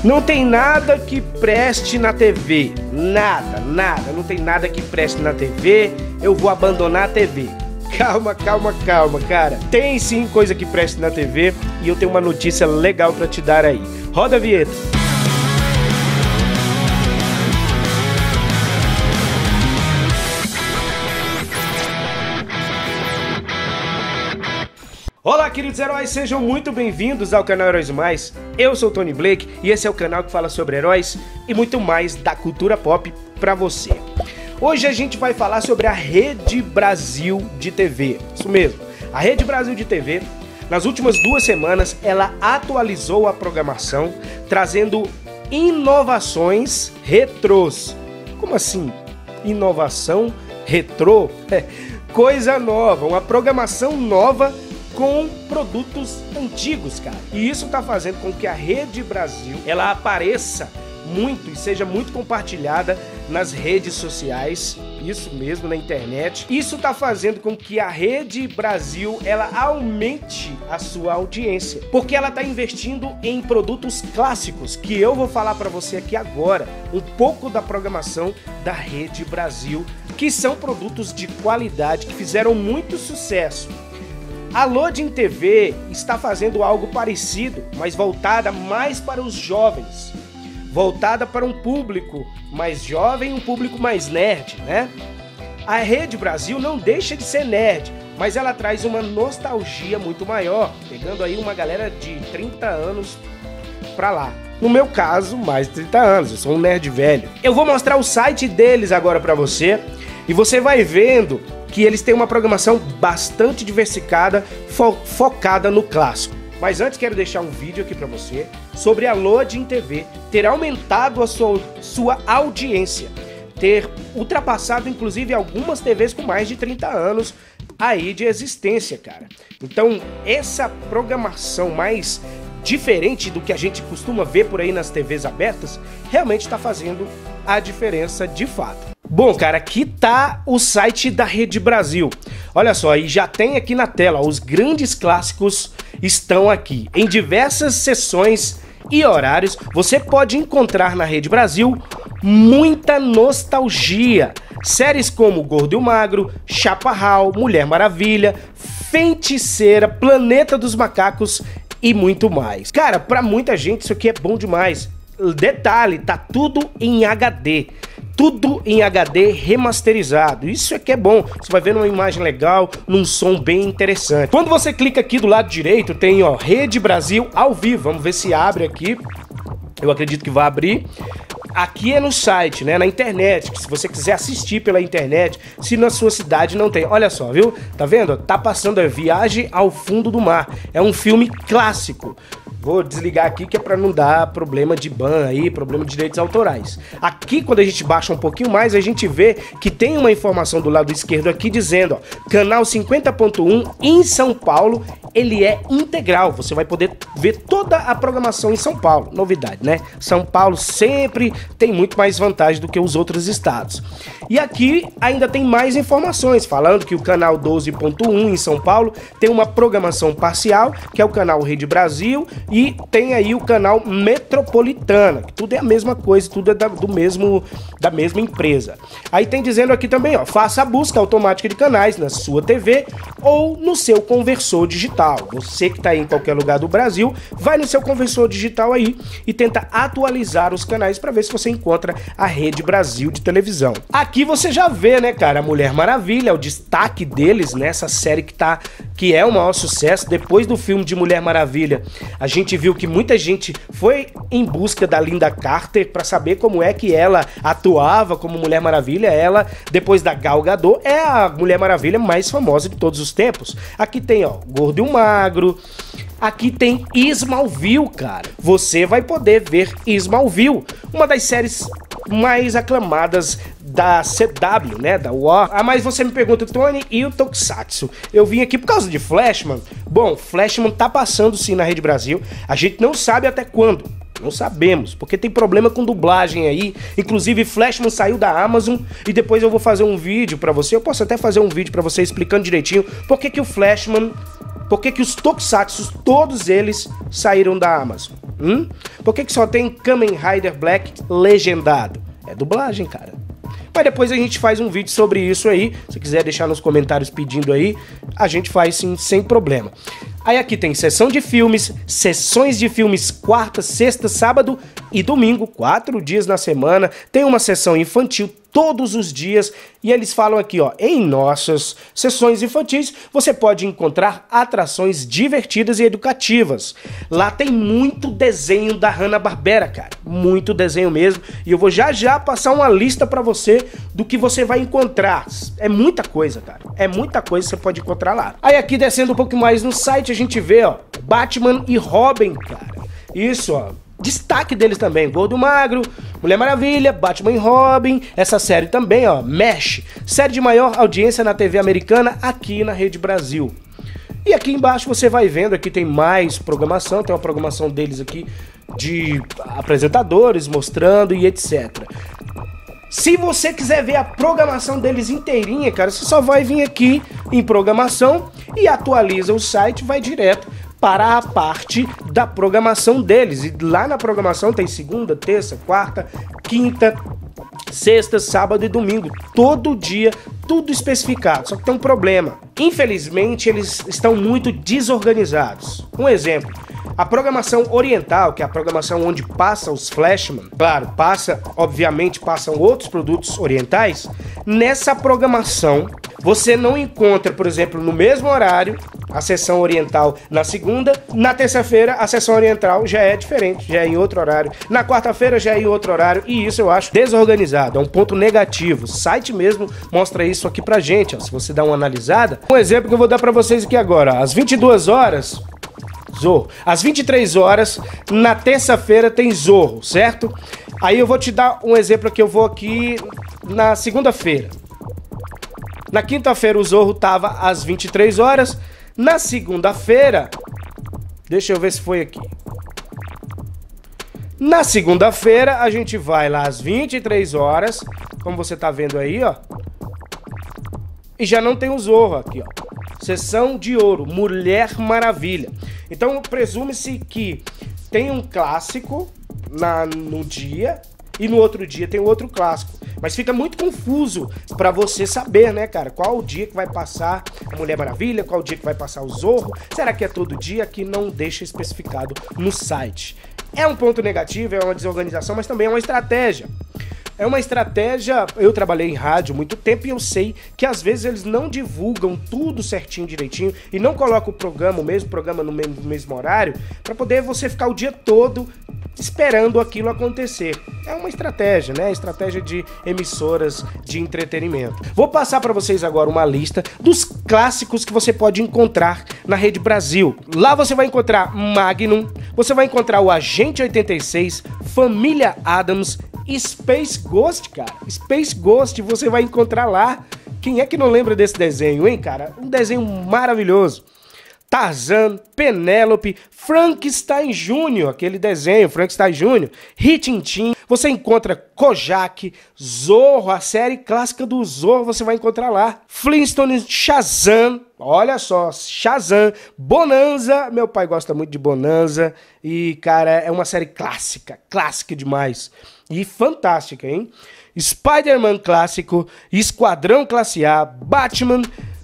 Não tem nada que preste na TV. Nada. Não tem nada que preste na TV. Eu vou abandonar a TV. Calma, cara. Tem sim coisa que preste na TV e eu tenho uma notícia legal pra te dar aí. Roda a vinheta. Olá, queridos heróis, sejam muito bem-vindos ao canal Heróis Mais. Eu sou o Tony Blake e esse é o canal que fala sobre heróis e muito mais da cultura pop pra você. Hoje a gente vai falar sobre a Rede Brasil de TV. Isso mesmo, a Rede Brasil de TV, nas últimas 2 semanas, ela atualizou a programação, trazendo inovações retrôs. Como assim? Inovação retrô? Coisa nova, uma programação nova com produtos antigos, cara. E isso tá fazendo com que a Rede Brasil, ela apareça muito e seja muito compartilhada nas redes sociais, isso mesmo, na internet. Isso tá fazendo com que a Rede Brasil, ela aumente a sua audiência, porque ela tá investindo em produtos clássicos, que eu vou falar pra você aqui agora, um pouco da programação da Rede Brasil, que são produtos de qualidade, que fizeram muito sucesso. A Loading TV está fazendo algo parecido, mas voltada mais para os jovens. Voltada para um público mais jovem, um público mais nerd, né? A Rede Brasil não deixa de ser nerd, mas ela traz uma nostalgia muito maior, pegando aí uma galera de 30 anos pra lá. No meu caso, mais de 30 anos, eu sou um nerd velho. Eu vou mostrar o site deles agora pra você, e você vai vendo que eles têm uma programação bastante diversificada, focada no clássico. Mas antes quero deixar um vídeo aqui para você sobre a Loading TV ter aumentado a sua audiência, ter ultrapassado inclusive algumas TVs com mais de 30 anos aí de existência, cara. Então essa programação mais diferente do que a gente costuma ver por aí nas TVs abertas, realmente está fazendo a diferença de fato. Bom, cara, aqui tá o site da Rede Brasil. Olha só, e já tem aqui na tela, ó, os grandes clássicos estão aqui. Em diversas sessões e horários, você pode encontrar na Rede Brasil muita nostalgia. Séries como Gordo e o Magro, Chaparral, Mulher Maravilha, Feiticeira, Planeta dos Macacos e muito mais. Cara, pra muita gente isso aqui é bom demais. Detalhe, tá tudo em HD. Tudo em HD remasterizado. Isso é que é bom. Você vai ver numa imagem legal, num som bem interessante. Quando você clica aqui do lado direito, tem, ó, Rede Brasil ao vivo. Vamos ver se abre aqui. Eu acredito que vai abrir. Aqui é no site, né, na internet, que se você quiser assistir pela internet, se na sua cidade não tem. Olha só, viu? Tá vendo? Tá passando a Viagem ao Fundo do Mar. É um filme clássico. Vou desligar aqui que é pra não dar problema de ban aí, problema de direitos autorais. Aqui, quando a gente baixa um pouquinho mais, a gente vê que tem uma informação do lado esquerdo aqui dizendo, ó, canal 50.1 em São Paulo, ele é integral. Você vai poder ver toda a programação em São Paulo. Novidade, né? São Paulo sempre tem muito mais vantagem do que os outros estados. E aqui ainda tem mais informações, falando que o canal 12.1 em São Paulo tem uma programação parcial, que é o canal Rede Brasil, e tem aí o canal Metropolitana, que tudo é a mesma coisa, tudo é da mesma empresa. Aí tem dizendo aqui também, ó, faça a busca automática de canais na sua TV ou no seu conversor digital. Você que tá aí em qualquer lugar do Brasil, vai no seu conversor digital aí e tenta atualizar os canais para ver se você encontra a Rede Brasil de televisão. Aqui você já vê, né, cara, a Mulher Maravilha, o destaque deles nessa série que é o maior sucesso. Depois do filme de Mulher Maravilha, a gente viu que muita gente foi em busca da Linda Carter para saber como é que ela atuava como Mulher Maravilha. Ela, depois da Gal Gadot, é a Mulher Maravilha mais famosa de todos os tempos. Aqui tem, ó, Gordo e o Magro. Aqui tem Smallville, cara. Você vai poder ver Smallville, uma das séries mais aclamadas da CW, né, da War. Ah, mas você me pergunta, Tony, e o Tokusatsu? Eu vim aqui por causa de Flashman. Bom, Flashman tá passando sim na Rede Brasil. A gente não sabe até quando. Não sabemos, porque tem problema com dublagem aí. Inclusive, Flashman saiu da Amazon e depois eu vou fazer um vídeo pra você. Eu posso até fazer um vídeo pra você explicando direitinho por que o Flashman, por que os Tokusatsu, todos eles saíram da Amazon. Por que só tem Kamen Rider Black legendado? É dublagem, cara. Mas depois a gente faz um vídeo sobre isso aí. Se quiser deixar nos comentários pedindo aí, a gente faz sim, sem problema. Aí aqui tem sessão de filmes, sessões de filmes quarta, sexta, sábado e domingo, 4 dias na semana. Tem uma sessão infantil todos os dias e eles falam aqui, ó, em nossas sessões infantis você pode encontrar atrações divertidas e educativas. Lá tem muito desenho da Hanna-Barbera, cara, muito desenho mesmo, e eu vou já passar uma lista pra você do que você vai encontrar. É muita coisa, cara, é muita coisa que você pode encontrar lá. Aí aqui descendo um pouco mais no site a gente vê, ó, Batman e Robin, cara, isso, ó. Destaque deles também, Gordo Magro, Mulher Maravilha, Batman e Robin, essa série também, ó, MASH, série de maior audiência na TV americana aqui na Rede Brasil. E aqui embaixo você vai vendo, aqui tem mais programação, tem uma programação deles aqui de apresentadores mostrando e etc. Se você quiser ver a programação deles inteirinha, cara, você só vai vir aqui em programação e atualiza o site, vai direto para a parte da programação deles. E lá na programação tem segunda, terça, quarta, quinta, sexta, sábado e domingo. Todo dia, tudo especificado. Só que tem um problema. Infelizmente, eles estão muito desorganizados. Um exemplo. A programação oriental, que é a programação onde passa os Flashman, claro, obviamente passam outros produtos orientais, nessa programação você não encontra, por exemplo, no mesmo horário, a sessão oriental na segunda, na terça-feira a sessão oriental já é diferente, já é em outro horário, na quarta-feira já é em outro horário, e isso eu acho desorganizado, é um ponto negativo. O site mesmo mostra isso aqui pra gente, ó, se você dá uma analisada. Um exemplo que eu vou dar pra vocês aqui agora, ó, às 22 horas... Zorro. Às 23 horas, na terça-feira tem Zorro, certo? Aí eu vou te dar um exemplo que eu vou aqui na segunda-feira. Na quinta-feira o Zorro tava às 23 horas. Na segunda-feira, deixa eu ver se foi aqui. Na segunda-feira a gente vai lá às 23 horas, como você tá vendo aí, ó. E já não tem o Zorro aqui, ó. Sessão de ouro, Mulher Maravilha. Então presume-se que tem um clássico no dia e no outro dia tem outro clássico. Mas fica muito confuso pra você saber, né, cara? Qual o dia que vai passar a Mulher Maravilha, qual o dia que vai passar o Zorro. Será que é todo dia? Que não deixa especificado no site. É um ponto negativo, é uma desorganização, mas também é uma estratégia. É uma estratégia, eu trabalhei em rádio há muito tempo e eu sei que às vezes eles não divulgam tudo certinho, direitinho e não colocam o mesmo programa no mesmo horário para poder você ficar o dia todo esperando aquilo acontecer. É uma estratégia, né? Estratégia de emissoras de entretenimento. Vou passar para vocês agora uma lista dos clássicos que você pode encontrar na Rede Brasil. Lá você vai encontrar Magnum, você vai encontrar o Agente 86, Família Addams, Space Ghost, cara. Space Ghost você vai encontrar lá. Quem é que não lembra desse desenho, hein, cara? Um desenho maravilhoso. Tarzan, Penélope, Frankenstein Jr., aquele desenho, Frankenstein Jr., Rin-Tin-Tin, você encontra Kojak, Zorro, a série clássica do Zorro, você vai encontrar lá. Flintstones, Shazam, olha só, Shazam, Bonanza, meu pai gosta muito de Bonanza, e, cara, é uma série clássica demais, e fantástica, hein? Spider-Man clássico, Esquadrão Classe A, Batman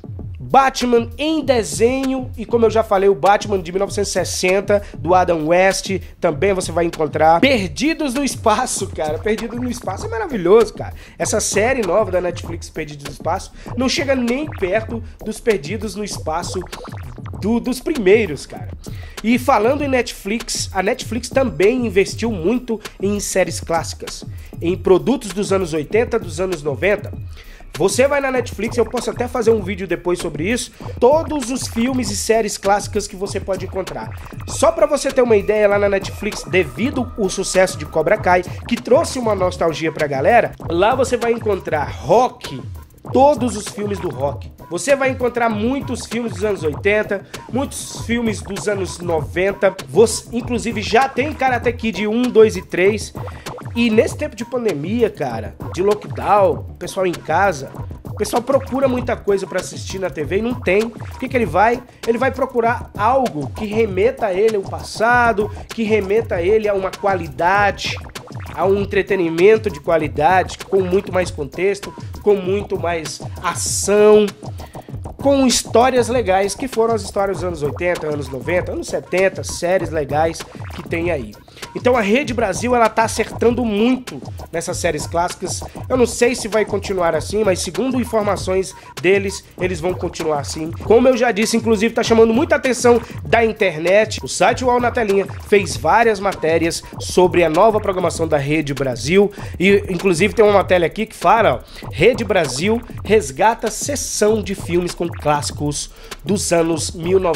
em desenho, e como eu já falei, o Batman de 1960, do Adam West, também você vai encontrar. Perdidos no Espaço, cara, Perdidos no Espaço é maravilhoso, cara. Essa série nova da Netflix, Perdidos no Espaço, não chega nem perto dos Perdidos no Espaço dos primeiros, cara. E falando em Netflix, a Netflix também investiu muito em séries clássicas, em produtos dos anos 80, dos anos 90. Você vai na Netflix, eu posso até fazer um vídeo depois sobre isso, todos os filmes e séries clássicas que você pode encontrar. Só pra você ter uma ideia, lá na Netflix, devido ao sucesso de Cobra Kai, que trouxe uma nostalgia pra galera, lá você vai encontrar Rock, todos os filmes do Rock. Você vai encontrar muitos filmes dos anos 80, muitos filmes dos anos 90, inclusive já tem Karate Kid 1, 2 e 3. E nesse tempo de pandemia, cara, de lockdown, pessoal em casa, pessoal procura muita coisa para assistir na TV e não tem. O que ele vai? Ele vai procurar algo que remeta a ele ao passado, que remeta a ele a uma qualidade, a um entretenimento de qualidade, com muito mais contexto, com muito mais ação, com histórias legais, que foram as histórias dos anos 80, anos 90, anos 70, séries legais que tem aí. Então a Rede Brasil, ela tá acertando muito nessas séries clássicas. Eu não sei se vai continuar assim, mas segundo informações deles, eles vão continuar assim. Como eu já disse, inclusive tá chamando muita atenção da internet. O site UOL na Telinha fez várias matérias sobre a nova programação da Rede Brasil. E inclusive tem uma matéria aqui que fala, ó, Rede Brasil resgata sessão de filmes com clássicos dos anos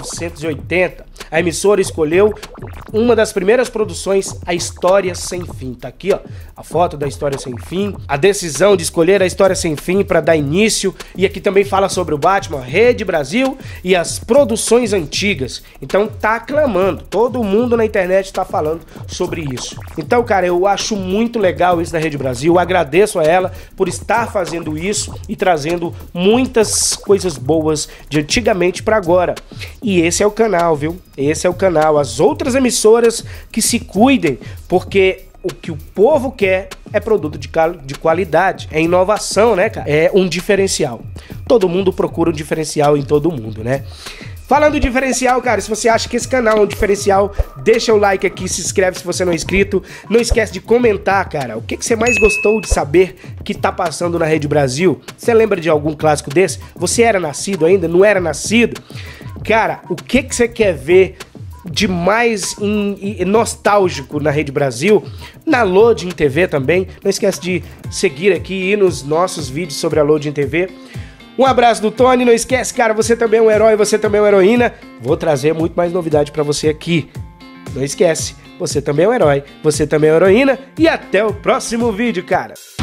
1980. A emissora escolheu uma das primeiras produções, A História Sem Fim. Tá aqui, ó, a foto da História Sem Fim. A decisão de escolher A História Sem Fim para dar início. E aqui também fala sobre o Batman, Rede Brasil e as produções antigas. Então tá aclamando. Todo mundo na internet tá falando sobre isso. Então, cara, eu acho muito legal isso da Rede Brasil. Eu agradeço a ela por estar fazendo isso e trazendo muitas coisas boas de antigamente para agora. E esse é o canal, viu? Esse é o canal. As outras emissoras que se cuidem, porque o que o povo quer é produto de qualidade, é inovação, né, cara? É um diferencial. Todo mundo procura um diferencial em todo mundo, né? Falando em diferencial, cara, se você acha que esse canal é um diferencial, deixa o like aqui, se inscreve se você não é inscrito. Não esquece de comentar, cara, o que você mais gostou de saber que tá passando na Rede Brasil. Você lembra de algum clássico desse? Você era nascido ainda? Não era nascido? Cara, o que você quer ver de mais nostálgico na Rede Brasil? Na Loading TV também. Não esquece de seguir aqui e ir nos nossos vídeos sobre a Loading TV. Um abraço do Tony, não esquece, cara, você também é um herói, você também é uma heroína. Vou trazer muito mais novidade pra você aqui. Não esquece, você também é um herói, você também é uma heroína. E até o próximo vídeo, cara.